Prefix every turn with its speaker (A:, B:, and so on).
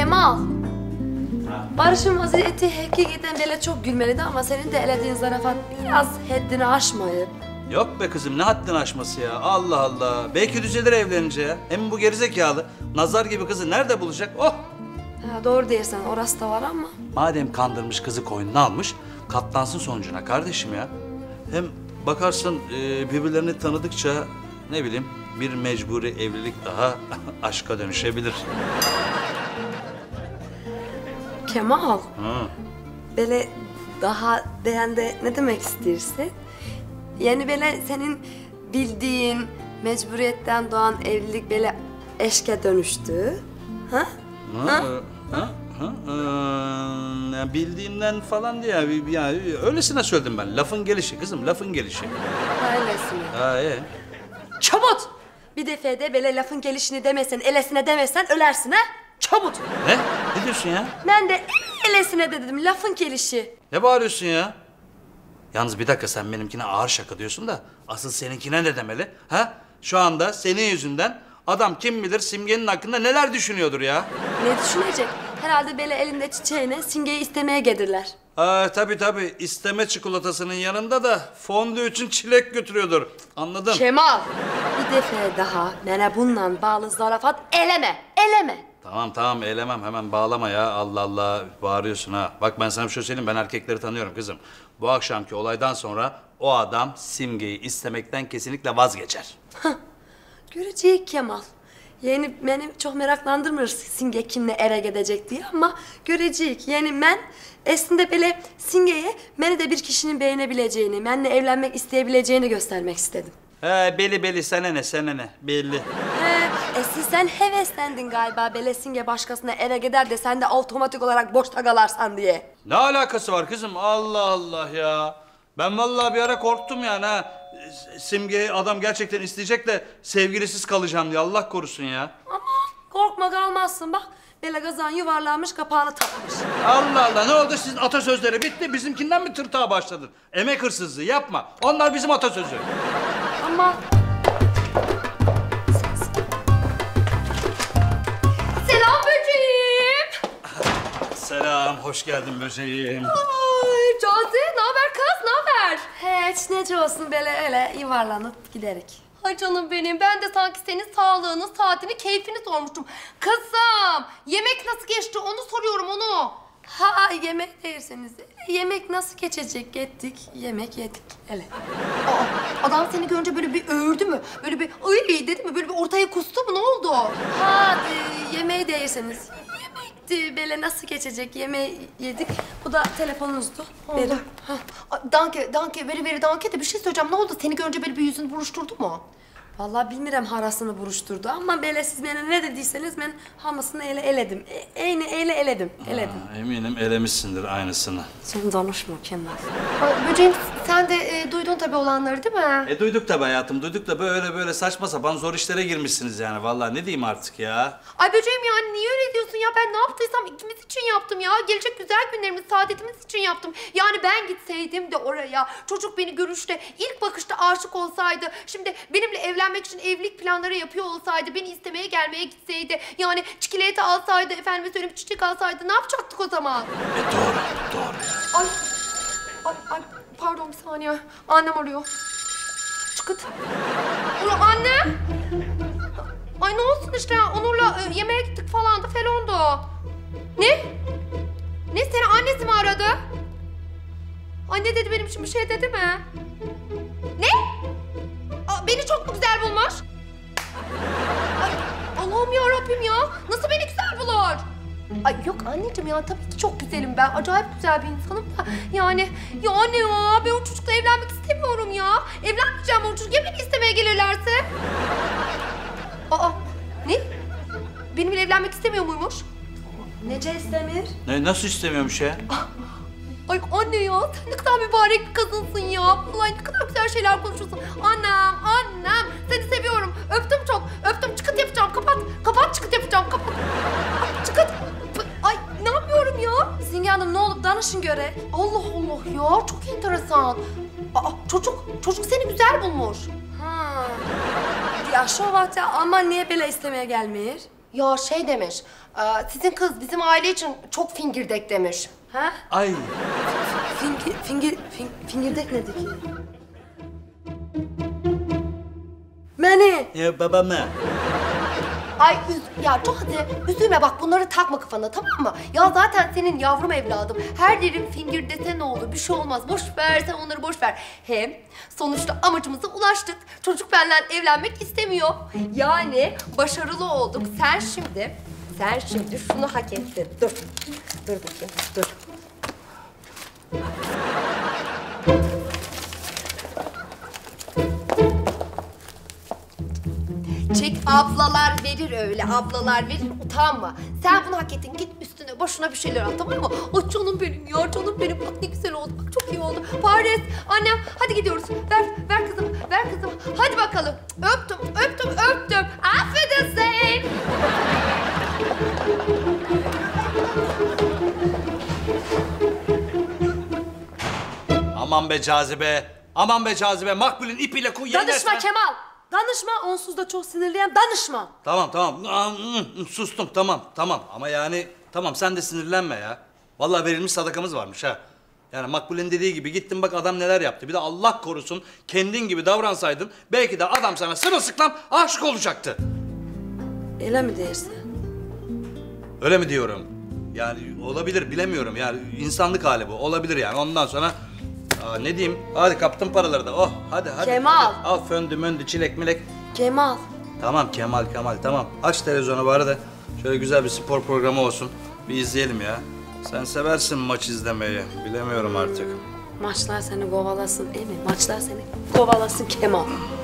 A: Kemal. Barış'ın vaziyeti hakikaten böyle çok gülmeliydi ama senin de elediğin zarafat biraz haddini aşmayıp.
B: Yok be kızım, ne haddini aşması ya? Allah Allah. Belki düzelir evlenince ya. Hem bu gerizekalı nazar gibi kızı nerede bulacak? Oh!
A: Ha, doğru dersen orası da var ama.
B: Madem kandırmış kızı koynuna almış, katlansın sonucuna kardeşim ya. Hem bakarsın birbirlerini tanıdıkça ne bileyim bir mecburi evlilik daha aşka dönüşebilir.
A: Kemal.
B: Hı.
A: Böyle daha beğendi ne demek istersin? Yani böyle senin bildiğin mecburiyetten doğan evlilik böyle eşke dönüştü. Ha?
B: Yani bildiğimden falan diye yani öylesine söyledim ben. Lafın gelişi kızım, lafın gelişi.
A: Öylesine.
B: Ha
A: Çabut! Bir defede böyle lafın gelişini demesen, elesine demesen ölersin ha? Çabut!
B: Ne? Ne diyorsun ya?
A: Ben de elesine de dedim, lafın gelişi.
B: Ne bağırıyorsun ya? Yalnız bir dakika, sen benimkine ağır şaka diyorsun da asıl seninkine ne demeli? Ha? Şu anda senin yüzünden adam kim bilir Simge'nin hakkında neler düşünüyordur ya?
A: Ne düşünecek? Herhalde böyle elinde çiçeğine Simge'yi istemeye gelirler.
B: Tabii. İsteme çikolatasının yanında da fondü için çilek götürüyordur. Anladın?
A: Kemal! Bir defa daha bana bununla bağlı zarafat eleme.
B: Tamam eylemem, hemen bağlama ya. Allah Allah, bağırıyorsun ha. Bak ben sana bir şey söyleyeyim, ben erkekleri tanıyorum kızım. Bu akşamki olaydan sonra o adam Simge'yi istemekten kesinlikle vazgeçer.
A: Göreceğiz Kemal. Yani beni çok meraklandırmıyor Simge kimle ere gidecek diye ama göreceğiz. Yani ben aslında böyle Simge'ye beni de bir kişinin beğenebileceğini, benimle evlenmek isteyebileceğini göstermek istedim.
B: Belli sana ne belli.
A: Sen heveslendin galiba böyle Simge başkasına ere gider de sen de otomatik olarak boşta kalarsan diye.
B: Ne alakası var kızım? Allah Allah ya. Ben vallahi bir ara korktum yani ha. Simge'yi adam gerçekten isteyecek de sevgilisiz kalacağım diye, Allah korusun ya.
A: Ama korkma kalmazsın bak. Böyle kazan yuvarlanmış kapağını takmış.
B: Allah Allah, ne oldu sizin atasözleri bitti, bizimkinden mi tırtağa başladın? Emek hırsızlığı yapma, onlar bizim atasözü.
A: Ama... Selam böceğim.
B: Selam, hoş geldin böceğim.
A: Ay Cazi, ne haber kız, ne haber? Hiç nece olsun böyle öyle yuvarlanıp giderek.
C: Ay canım benim, ben de sanki senin sağlığını, saatini, keyfini sormuştum. Kızım, yemek nasıl geçti onu soruyorum, onu.
A: Ha yemek derseniz yemek nasıl geçecek, gittik yemek yedik hele.
C: Adam seni görünce böyle bir öğürdü mü? Böyle bir ay dedi mi? Böyle bir ortaya kustu mu? Ne oldu?
A: Ha yemeği derseniz yemekti böyle nasıl geçecek, yemeği yedik. Bu da telefonunuzdu. Verin.
C: Danke, veri danke de bir şey söyleyeceğim. Ne oldu? Seni görünce böyle bir yüzünü buruşturdu mu?
A: Vallahi bilmirem harasını buruşturdu ama böyle siz bana ne dediyseniz ben hamasını eledim. Eledim.
B: Eminim elemişsindir aynısını.
A: Sen konuşma Kemal.
C: Böceğim, sen de duydun tabii olanları değil mi?
B: Duyduk tabii hayatım, duyduk da böyle saçma sapan zor işlere girmişsiniz yani. Vallahi ne diyeyim artık ya.
C: Ay böceğim yani niye öyle diyorsun ya? Ben ne yaptıysam ikimiz için yaptım ya. Gelecek güzel günlerimiz, saadetimiz için yaptım. Yani ben gitseydim de oraya, çocuk beni görüşte, ilk bakışta aşık olsaydı, şimdi benimle evlenmek için evlilik planları yapıyor olsaydı, beni istemeye gelmeye gitseydi, yani çikolata alsaydı, efendime söyleyeyim çiçek alsaydı ne yapacaktık o zaman?
B: Doğru ya.
C: Ay, pardon bir saniye. Annem arıyor. Çıkıt. Ulan anne! Ay ne olsun işte ya, Onur'la yemeğe gittik falan da felondu. Ne? Ne, seni annesi mi aradı? Anne dedi, benim için bir şey dedi mi? Ne? Beni çok mu güzel bulmuş? Ay, Allah'ım yarabbim ya. Nasıl beni güzel bulur? Ay yok anneciğim ya, tabii ki çok güzelim ben. Acayip güzel bir insanım da. Yani ya anne ya, ben o çocukla evlenmek istemiyorum ya. Evlenmeyeceğim o çocuk. Ya beni istemeye gelirlerse? Ne? Benimle evlenmek istemiyor muymuş?
A: Nece istemir?
B: Nasıl istemiyormuş ya?
C: Ay anne ya, sen ne kadar mübarek bir kadınsın ya. Vallahi ne kadar güzel şeyler konuşuyorsun. Annem, seni seviyorum. Öptüm çok, öptüm. Çıkıt yapacağım, kapat çıkıt yapacağım, kapat. Çıkıt. Ay ne yapıyorum ya?
A: Simge Hanım ne olup danışın göre.
C: Allah Allah ya, çok enteresan. Çocuk seni güzel bulmuş.
A: Ha. Ya şu vakti ama niye böyle istemeye gelmiyor?
C: Ya şey demiş, sizin kız bizim aile için çok fingirdek demiş.
A: Ha?
B: Ay
A: Fingirdek nedir ki? Beni.
B: ya babam ne?
C: Ay ya çok hadi üzülme bak bunları takma kafana tamam mı? Ya zaten senin yavrum evladım. Her yerin fingir dese ne olur bir şey olmaz. Boş ver sen onları boş ver. Hem sonuçta amacımıza ulaştık. Çocuk benden evlenmek istemiyor. Yani başarılı olduk. Sen şimdi şunu hak ettin. Dur. Dur bakayım dur. Çek ablalar verir öyle, ablalar verir utanma. Sen bunu hak ettin, git üstüne boşuna bir şeyler al tamam mı? Ay canım benim ya, canım benim. Bak ne güzel oldu, bak çok iyi oldu. Paris, annem hadi gidiyoruz. Ver kızım, ver kızım. Hadi bakalım. Öptüm. Affedersin.
B: Aman be Cazibe. Aman be Cazibe. Makbulün ipiyle
A: Danışma Kemal. Danışma, onsuz da çok sinirliyim. Danışma.
B: Tamam. Sustum tamam. Ama yani tamam sen de sinirlenme ya. Vallahi verilmiş sadakamız varmış ha. Yani Makbul'ün dediği gibi gittin bak adam neler yaptı. Bir de Allah korusun kendin gibi davransaydın belki de adam sana sırılsıklam aşık olacaktı.
A: Öyle mi dersin?
B: Öyle mi diyorum? Yani olabilir bilemiyorum yani insanlık hali bu. Olabilir yani ondan sonra ne diyeyim? Hadi kaptım paraları da. Oh hadi.
A: Kemal.
B: Hadi. Al föndü möndü çilek milek.
A: Kemal.
B: Tamam Kemal tamam. Aç televizyonu bari de şöyle güzel bir spor programı olsun. Bir izleyelim ya. Sen seversin maç izlemeyi. Bilemiyorum artık.
A: Maçlar seni kovalasın, değil mi? Maçlar seni kovalasın Kemal.